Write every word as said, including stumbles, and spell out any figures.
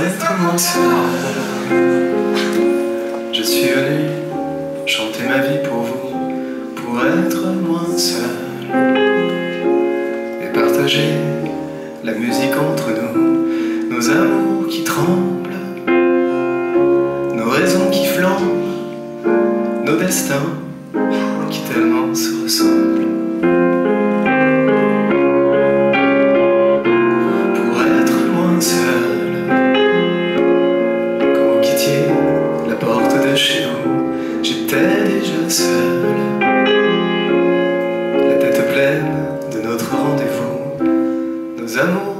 être moins seul. Je suis venu chanter ma vie pour vous, pour être moins seul et partager la musique entre nous, nos amours qui tremblent, nos raisons qui flambent, nos destins qui tellement se ressemblent. Pour être moins seul, quand vous quittiez la porte de chez vous, j'étais déjà seul, la tête pleine de notre rendez-vous, nos amours